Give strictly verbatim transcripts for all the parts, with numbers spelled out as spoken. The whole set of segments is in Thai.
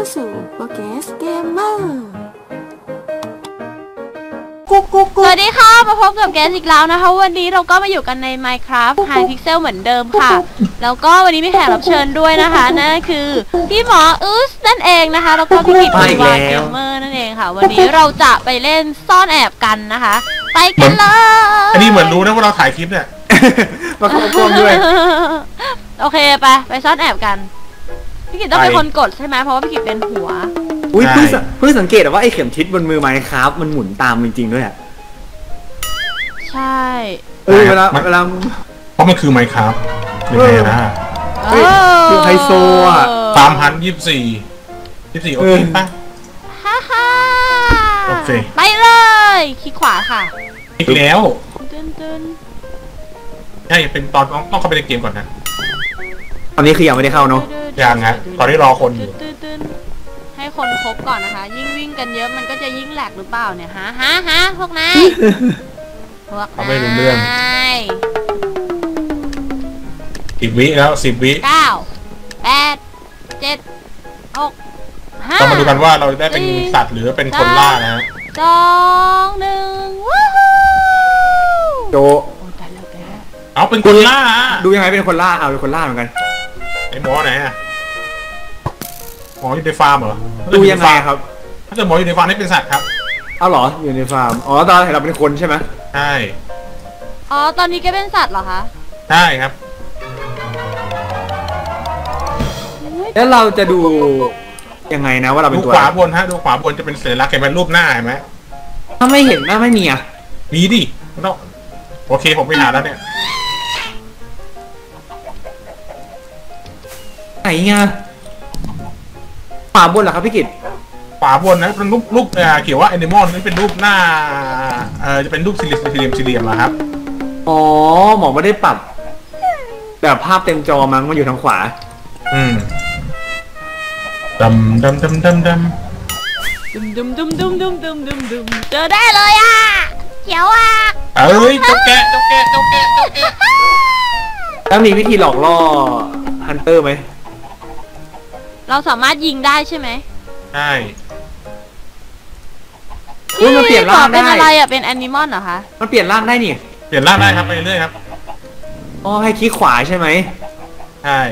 าสู่โปรแกสเกมเมอร์สวัสดีค่ะมาพบกับแกสอีกแล้วนะคะวันนี้เราก็มาอยู่กันใน Minecraft High Pixel เหมือนเดิมค่ะแล้วก็วันนี้มีแขกรับเชิญด้วยนะคะนั่นคือพี่หมออึสนั่นเองนะคะแล้วก็พี่กิตติวาเกมเมอร์นั่นเองค่ะวันนี้เราจะไปเล่นซ่อนแอบกันนะคะไปกันเลยอันนี้เหมือนรู้นะว่าเราถ่ายคลิปเนี่ยมาเข้ากล้องด้วยโอเคไปไปซ่อนแอบกันพี่กิตต้องเป็นคนกดใช่ไหมเพราะว่าพี่กิตเป็นหัวอุ้ยเพิ่งเพิ่งสังเกตว่าไอ้เข็มทิศบนมือไมค์ครับมันหมุนตามจริงๆด้วยอ่ะใช่เออเวลาเวลาเพราะมันคือไมค์ครับเป็นไงนะคือไฮโซอ่ะสามพันยี่สิบสี่ยี่สิบสี่โอเคป่ะฮ่าฮ่าโอเคไปเลยคลิกขวาค่ะอีกแล้วใช่เป็นตอนต้องเข้าไปในเกมก่อนนะตอนนี้คือยังไม่ได้เข้าเนาะยังฮะตอนนี้รอคนอยู่ให้คนครบก่อนนะคะยิ่งวิ่งกันเยอะมันก็จะยิ่งแหลกหรือเปล่าเนี่ยฮะฮะฮะพวกนายพวกนายไม่รู้เรื่องสิบวิแล้วสิบวิเก้าแปดเจ็ดหกห้าต้องมาดูกันว่าเราได้เป็นสัตว์หรือเป็นคนล่านะฮะสองหนึ่งวู้ฮู้โจเอาเป็นคนล่าดูยังไงเป็นคนล่าเอาเป็นคนล่าเหมือนกันไอ้หมอไหนอะหมออยู่ในฟาร์มเหรอดูยังไงครับถ้าเกิดหมออยู่ในฟาร์มนี่เป็นสัตว์ครับเอาเหรออยู่ในฟาร์มอ๋อตอนเห็นเราเป็นคนใช่ไหมใช่อ๋อตอนนี้แกเป็นสัตว์เหรอคะใช่ครับแล้วเราจะดูยังไงนะว่าเราเป็นตัวดูขวาบนฮะดูขวาบนจะเป็นสัญลักษณ์เห็นไหมรูปหน้าเห็นไหมถ้าไม่เห็นหน้าไม่มีอ่ะมีดิโอเคผมไปหาแล้วเนี่ยไหนไงขวาบนเหรอครับพี่กิตขวาบนนะเป็นรูปรูปเขียนว่าแอนิมอลนี่เป็นรูปหน้าเออจะเป็นรูปสี่เหลี่ยมสี่เหลี่ยมสี่เหลี่ยมอะครับอ๋อหมอไม่ได้ปรับแบบภาพเต็มจอมั้งมันอยู่ทางขวาอืมดำดำดำดำดำดุมดุมดุมดุมดุมดุมดุมดุมเจอได้เลยอ่ะเขียวอ่ะเอ้ยเจ้าแกะเจ้าแกะเจ้าแกะเจ้าแกะแล้วมีวิธีหลอกล่อฮันเตอร์ไหมเราสามารถยิงได้ใช่ไหมใช่อุ้ยมันเปลี่ยนร่างได้เป็นอะไรอ่ะเป็นแอนิมอลเหรอคะมันเปลี่ยนร่างได้นี่เปลี่ยนร่างได้ครับไปเรื่อยครับอ๋อให้คลิกขวาใช่ไหมใช่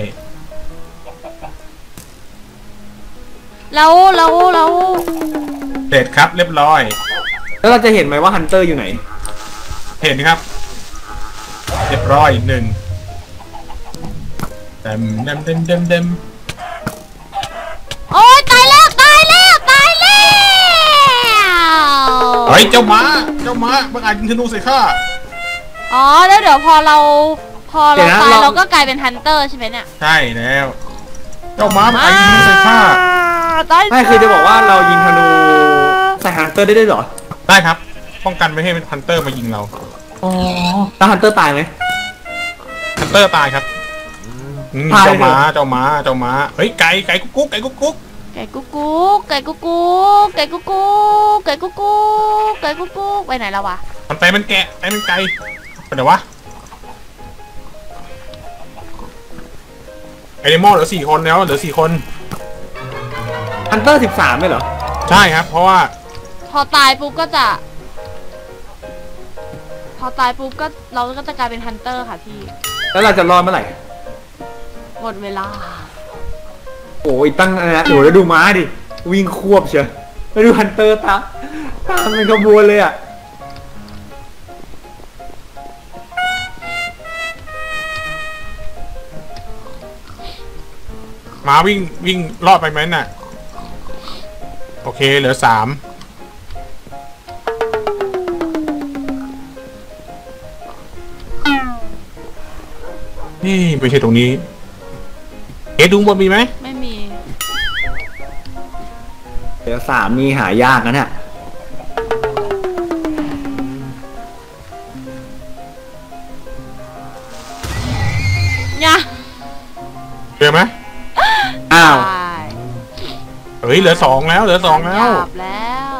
แล้วแล้วแล้วเสร็จครับเรียบร้อยแล้วเราจะเห็นไหมว่าฮันเตอร์อยู่ไหนเห็นครับเรียบร้อยหนึ่งเต็มเต็มเต็มเต็มเต็มโอ้ยตายแล้วตายแล้วตายแล้วเฮ้ยเจ้าม้าเจ้าม้าบังอาจยิงธนูใส่ข้าอ๋อแล้วเดี๋ยวพอเราพอเราตายเราก็กลายเป็นฮันเตอร์ใช่ไหมเนี่ยใช่แล้วเจ้าม้าบังอาจยิงธนูใส่ข้าไม่คือจะบอกว่าเรายิงธนูใส่ฮันเตอร์ได้ด้วยเหรอได้ครับป้องกันไม่ให้เป็นฮันเตอร์มายิงเราอ๋อแล้วฮันเตอร์ตายไหมฮันเตอร์ตายครับเจ้าม้าเจ้าม้าเจ้าม้าเฮ้ยไก่ไก่กุ๊กกุ๊กไก่กุ๊กกุ๊กไก่กุ๊กกุ๊กไก่กุ๊กกุ๊กไก่กุ๊กกุ๊กไก่กุ๊กกุ๊กไก่กุ๊กกุ๊กไปไหนแล้ววะมันไปมันแกะไปมันไก่ไปไหนวะไอเดมอนเหลือสี่คนแล้วเหลือสี่คนฮันเตอร์สิบสามไม่เหรอใช่ครับเพราะว่าพอตายปุ๊บก็จะพอตายปุ๊บก็เราก็จะกลายเป็นฮันเตอร์ค่ะพี่แล้วเราจะรอดเมื่อไหร่หมดเวลาโอ้ยตั้งนะโอ้แล้วดูม้าดิวิ่งควบเชียวแล้วดูฮันเตอร์ตาตามเป็นขบวนเลยอ่ะม้าวิ่งวิ่งรอดไปไหมน่ะโอเคเหลือสามนี่ไม่ใช่ตรงนี้เอ๊ะดูบนมีไหมไม่มีเดี๋ยวสามนี่หายากนะเนี่ยเนี่ยเจอไหมอ้าวเฮ้ยเหลือสองแล้วเหลือสองแล้วแล้ว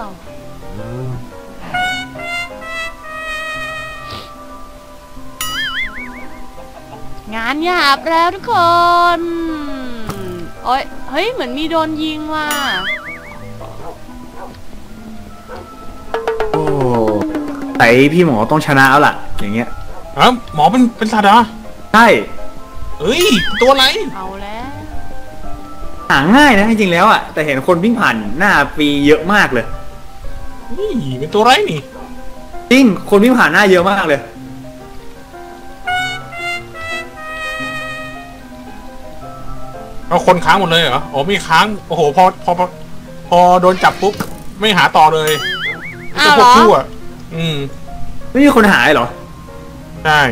งานหยาบแล้วทุกคนโอ้ยเฮ้ยเหมือนมีโดนยิงว่ะโอ้แต่พี่หมอต้องชนะแล้วล่ะอย่างเงี้ยเอ้าหมอเป็นเป็นสัตว์เหรอใช่เอ้ยตัวอะไรเอาแล้วหาง่ายนะจริงๆแล้วอ่ะแต่เห็นคนวิ่งผ่านหน้าฟรีเยอะมากเลยนี่เป็นตัวอะไรนี่จริงคนวิ่งผ่านหน้าเยอะมากเลยเอาคนค้างหมดเลยเหรออ๋อมีค้างโอ้โหพอพอพอพอโดนจับปุ๊บไม่หาต่อเลยอ้าวพเหรวกอคู่อ่ะอืมไม่มีคนหายเหรอใช่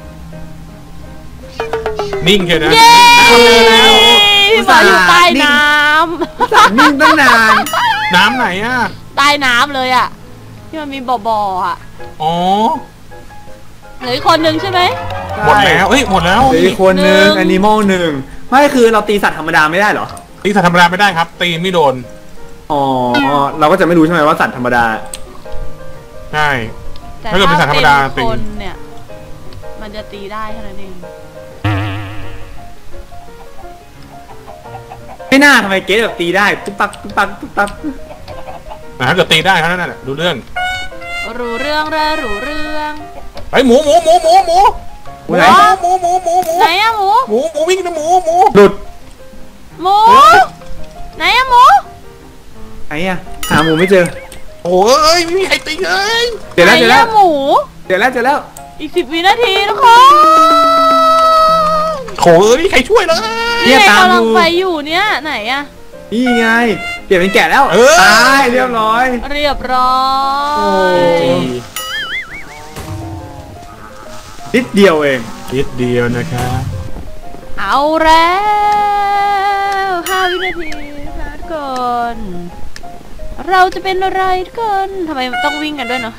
นิ่งเชียวนะเย้น้ำเจอแล้วพี่หมออยู่ใต้น้สั่งนิ่งตั้งนานน้ำไหนอ่ะำใต้น้ำเลยอ่ะที่มันมีบ่อๆอ่ะอ๋อเหลืออีกคนนึงใช่ไหมหมดแล้วเอ้ยหมดแล้วเหลืออีกคนนึงหนึ่งแอนิมอลหนึ่งไม่คือเราตีสัตว์ธรรมดาไม่ได้เหรอตีสัตว์ธรรมดาไม่ได้ครับ ตีไม่โดนอ๋อเราก็จะไม่รู้ใช่ไหมว่าสัตว์ธรรมดาใช่แต่ถ้าเกิดเป็นสัตว์ธรรมดาเป็นตีคนเนี่ย มันจะตีได้เท่านั้นเองไม่น่าทำไมเกสแบบตีได้ปุ๊บปั๊บปุ๊บปั๊บปุ๊บปั๊บแต่ถ้าเกิดตีได้เท่านั้นแหละดูเรื่องรู้เรื่องเลยรู้เรื่องไอ้ยหมูหมูหมูหมูหมูหมูไหนหมูหมูหมูหมูไหนอะหมูหมูหมูวิ่งนะหมูหมูหลุดหมูไหนอะหมูไหนอะหาหมูไม่เจอโอ้ยไม่มีใครตีเลยเจอแล้วเจอไหนแล้วอะหมูเจอแล้วเจอแล้วอีกสิบวินาทีทุกคนโถเอ้ยไม่มีใครช่วยเลยเนี่ยไงตามกำลัดูงไปอยู่เนี่ยไหนอะนี่ไงเปลี่ยนเป็นแกะแล้วเออตายเรียบร้อยเรียบร้อโอ้ยนิดเดียวเองนิดเดียวนะครับเอาแล้วห้าวินาทีนะคะทุกคนเราจะเป็นอะไรทุกคนทำไมต้องวิ่งกันด้วยเนาะ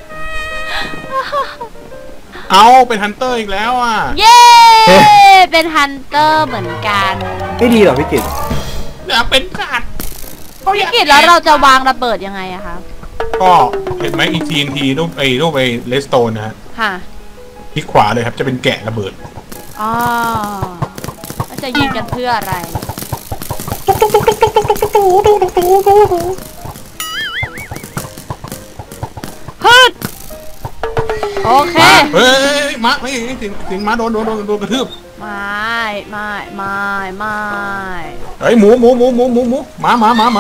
เอาเป็นฮันเตอร์อีกแล้วอ่ะเย้ เป็นฮันเตอร์เหมือนกันไม่ดีหรอพี่กิตอยากเป็นสัตว์พี่กิตแล้วเราจะวางระเบิดยังไงอะคะก็เห็นไหมอีทีนทีรูปไอ้รูปไอ้เลสโตนนะฮะค่ะคลิกขวาเลยครับจะเป็นแกะระเบิดอ๋อแล้วจะยิงกันเพื่ออะไรฮึดโอเคมาเฮ้ยมาไม่ถึงถึงมาโดนโดนโดนโดนกระทืบไม่ไม่ไม่ไม่เฮ้ยหมูหมูหมูหมูหมูหมูหมาหมาหมาหมา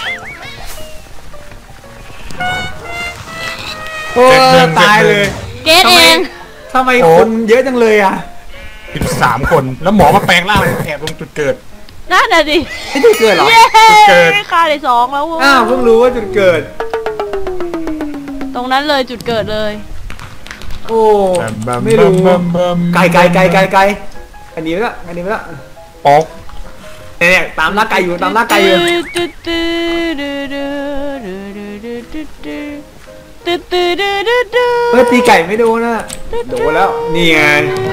โอ้เจ็ดหนึ่งตายเลยเกตเองทำไมคนเยอะจังเลยอ่ะสิบสามคนแล้วหมอมาแปลงร่างแอบตรงจุดเกิดนั่นน่ะดิไม่ได้เกิดเหรอเย้เกิดค่าได้สองแล้วเว้ยอ้าวเพิ่งรู้ว่าจุดเกิดตรงนั้นเลยจุดเกิดเลยโอ้ไม่รู้ไกลไกลไกลไกลไกลอันนี้ไปละอันนี้ไปละปอกเนี่ยตามล่าไก่อยู่ตามล่าไก่อยู่ เฮ้ยตีไก่ไม่โดนนะโดนแล้วนี่ไง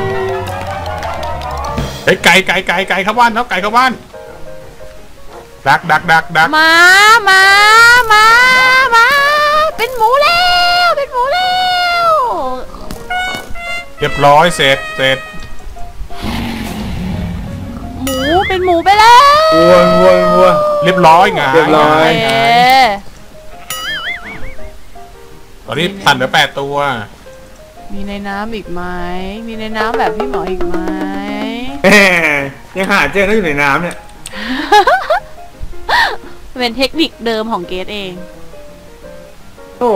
เฮ้ยไก่ไก่ไก่ไก่เข้าบ้านแล้วไก่เข้าบ้านดักดักดักดักมามามามาเป็นหมูแล้วเป็นหมูแล้วเรียบร้อยเสร็จเสร็จหมูเป็นหมูไปแล้ววัววัววัวเรียบร้อยไงเรียบร้อยเตอนนี้ตันเหลือแปดตัวมีในน้ำอีกไหมมีในน้ำแบบพี่หมออีกไหมแหมยังหาเจอแล้วอยู่ในน้ำเนี่ยเป็นเทคนิคเดิมของเกรทเองโอ้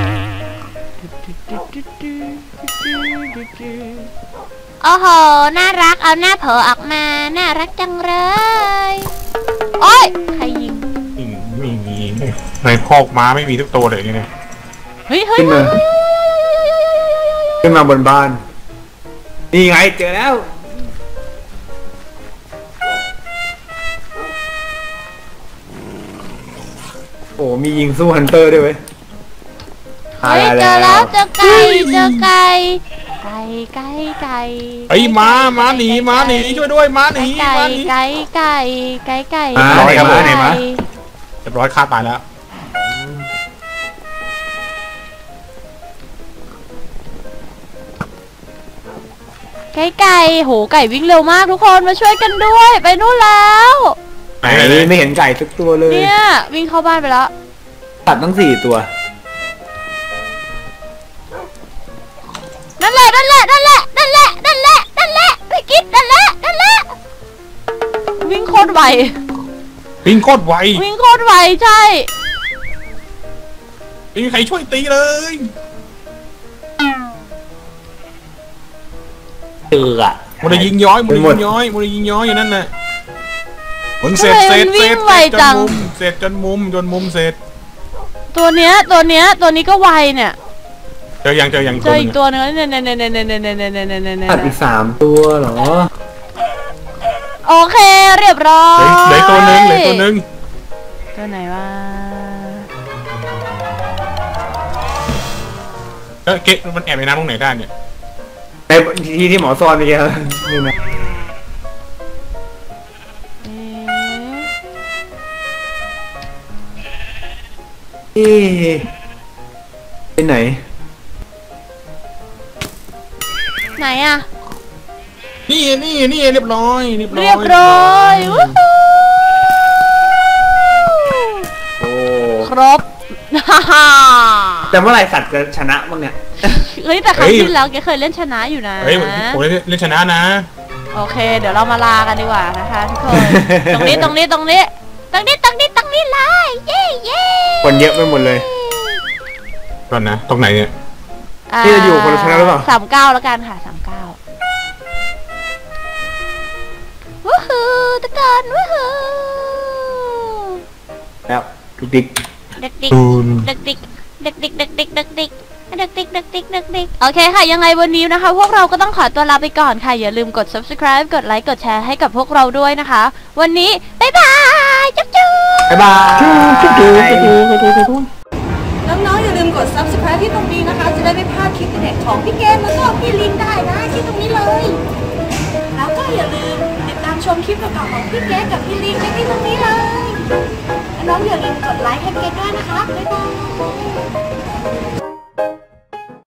โอ้โห น่ารัก เอาหน้าเผลอออกมา น่ารักจังเลย โอ้ย ใครยิงไม่มีในคอกม้าไม่มีทุกตัวเลยเนี่ยเฮ้ยเฮ้ยขึ้นมาขึ้นมาบนบ้านนี่ไงเจอแล้วโอ้มียิงสู้ฮันเตอร์ด้วยเว้ยเฮ้ย เจอแล้ว เจอไก่ เจอไก่ ไก่ไก่ไก่ไอ้ม้าม้าหนีม้าหนีช่วยด้วยม้าหนีไก่ม้าหนีไก่ไก่ไก่ไก่มาไหนมาไหนมาเรียบร้อยฆ่าตายแล้วไก่ไก่โหไก่วิ่งเร็วมากทุกคนมาช่วยกันด้วย ไปนู่นแล้วไหนไหนไหนไม่เห็นไก่สักตัวเลยเนี่ยวิ่งเข้าบ้านไปแล้วตัดตั้งสี่ตัวนั่นแหละนั่นแหละนั่นแหละนั่นแหละนั่นแหละนั่นแหละพี่กิ๊ดนั่นแหละนั่นแหละวิ่งโคตรไววิ่งโคตรไววิ่งโคตรไวใช่ไม่มีใครช่วยตีเลยเจออะมันจะยิงย้อยมันจะยิงย้อยมันจะยิงย้อยอยู่นั่นน่ะมึงเสร็จทำไมเสร็จมันเสวิ่ร็งจไวจังเสร็จจนมุมจนมุมเสร็จตัวเนี้ยตัวเนี้ยตัวนี้ก็ไวเนี่ยเจอยังเจอยังเจออีกตัวนึงเนี่ยเนี่ยเนี่ยเนี่ยเนี่ยเนี่ยเนี่ยเนี่ยเนี่ยเนี่ยตัดอีกสามตัวเหรอโอเคเรียบร้อยเหลือตัวนึงเหลือตัวนึงตัวไหนวะเออเกะมันแอบในน้ำตรงไหนได้เนี่ยไอ้ที่ที่หมอซอนไปแกนี่นะเอ๊ะเอ๊ะไปไหนไหนอะนี่นี่นี่เรียบร้อยเรียบร้อยเรียบร้อยวู้ฮู้โอ้ครบ ฮ่าฮ่าแต่เมื่อไหร่สัตว์จะชนะบ้างเนี่ยเฮ้ยแต่ครั้งที่แล้วแกเคยเล่นชนะอยู่นะเฮ้ยผมเล่นเล่นชนะนะโอเค เดี๋ยวเรามาลากันดีกว่านะคะทุกคน ตรงนี้ตรงนี้ตรงนี้ตรงนี้ตรงนี้ตรงนี้เลยเย้เย้คนเยอะไปหมดเลยก่อนนะตรงไหนเนี่ยนี่จะอยู่คนละชนะหรือเปล่าสามเก้าแล้วกันค่ะสามเก้าวู้ฮู้ตะกันวู้ฮู้แล้วทุกดิกเด็กดิกตูนเด็กดิกเด็กดิกเด็กดิกเด็กดิกเด็กดิกเด็กดิกเด็กดิกโอเคค่ะยังไงวันนี้นะคะ พวกเราก็ต้องขอตัวลาไปก่อนค่ะอย่าลืมกด subscribe กดไลค์กดแชร์ให้กับพวกเราด้วยนะคะ วันนี้บ๊ายบายจุ๊บจุ๊บบ๊ายบายน้องๆอย่าลืมกด subscribe ที่ตรงนี้นะคะ จะได้ไม่พลาดคลิปเด็ดของพี่เกมแล้วก็พี่ลินได้นะที่ตรงนี้เลย แล้วก็อย่าลืมติดตามชมคลิปเก่าๆของพี่เกมกับพี่ลินได้ที่ไหน